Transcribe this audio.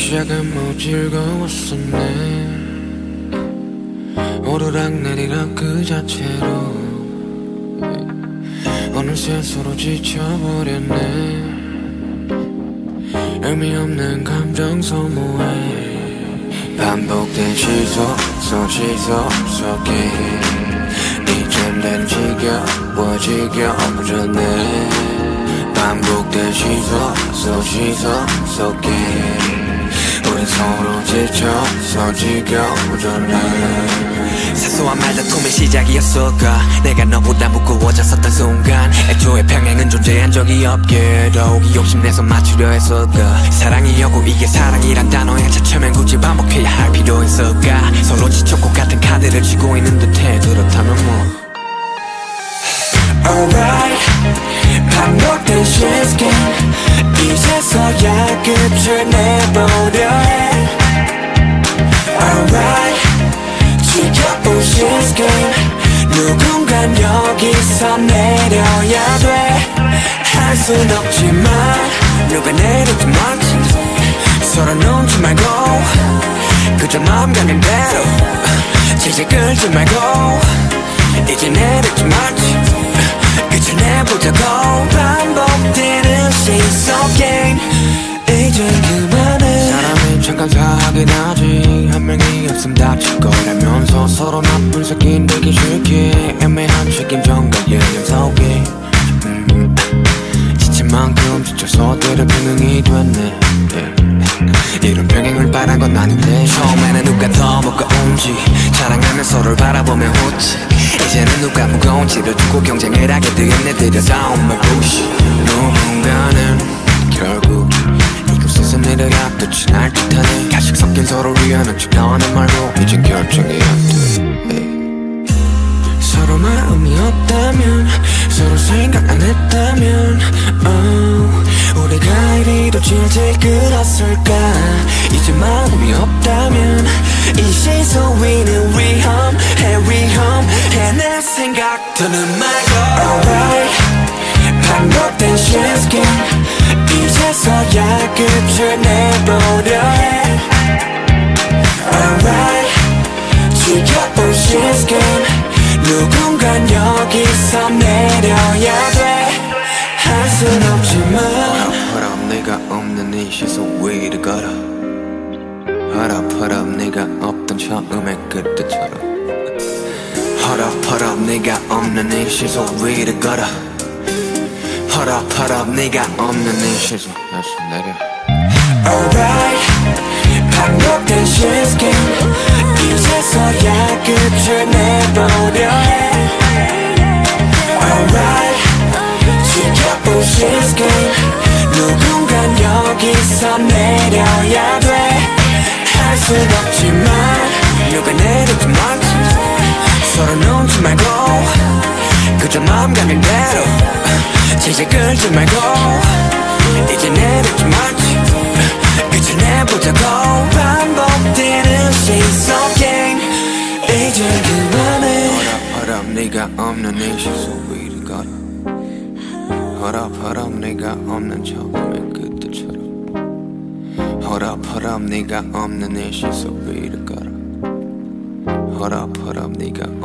시작은 뭐 즐거웠었네. 오르락내리락 그 자체로 어느새 서로 지쳐버렸네. 의미 없는 감정 소모에 반복된 시속 속에 이젠 난 지겨워졌네. 반복된 시속 속에 우린 서로 지쳐서 지겨워졌네. 사소한 말다툼의 시작이었을까. 내가 너보다 무거워졌었던 순간 애초에 평행은 존재한 적이 없게 더욱이 욕심내서 맞추려 했을까. 사랑이었고 이게 사랑이란 단어에 차츰엔 굳이 반복해야 할 필요 있을까. 서로 지쳤고 같은 카드를 쥐고 있는 듯해. 그렇다면 뭐 Alright, 반복된 시스템 이제서야 끝을 내보려 해. Alright, 지켜본 시스템 누군간 여기서 내려야 돼. 할 순 없지만 누가 내리든 말든 서로 눈치 말고 그저 마음 가는 대로 질질 끌지 말고 이제 내리지 말지 끝을 내보자고. 반복되는 시속 게임 이제 그만해. 사람이 잠깐 사하긴 하지. 한 명이 없음 다칠 거라면서 서로 나쁜 새끼 되기 싫게 애매한 책임전과 예념 속에 지친 만큼 지쳐서 때려 병행이 됐네. 이런 병행을 바란 건 아닌데. 처음에는 누가 더 무거운지 자랑하며 서로를 바라보며 웃지. 이제는 누가 무거운지를 두고 경쟁을 하게 되었네. 들여다온 말부시. 누군가는 결국 이곳에서 내려가 끝이 날 듯하네. 가식 섞인 서로 위하는 척 나와는 말고 이젠 결정이 안 돼. 서로 마음이 없다면 서로 생각 안 했다면 우리가 이리도 질질 끌었을까. 이제 마음이 없다면 이 시속 위는 위험해. 내 생각 더는 말고. Alright, 반복된 시스템 이제서야 끝을 내보려 해. Alright, 지켜본 시스템 누군간 여기서 내려야 돼. 할 순 없지만 허럽 내가 없는 이 시속 위를 걸어. 허럽 내가 없던 처음의 그때처럼. 허럽 내가 없는 이 시속 위를 걸어. 허럽 내가 없는 이 시속 다시 내려. Alright, 반복된 시스템 이제서야 끝을 내보려 해. Alright, 지켜본 시스템 누군간 여기서 내려야 돼. 할 순 없지만 누가 내리든 말든 서로 눈치 말고 그저 마음 가는 대로 질질 끌지 말고 이제 내리지 말지 끝을 내보자고. 반복되는 시속 게임 이제 그만해. 허럽 네가 없는 이 시속 위를 걸어. 허럽 네가 없는 처음의 그때처럼. 허럽 네가 없는 이 시속 위를 걸어. 허럽 네가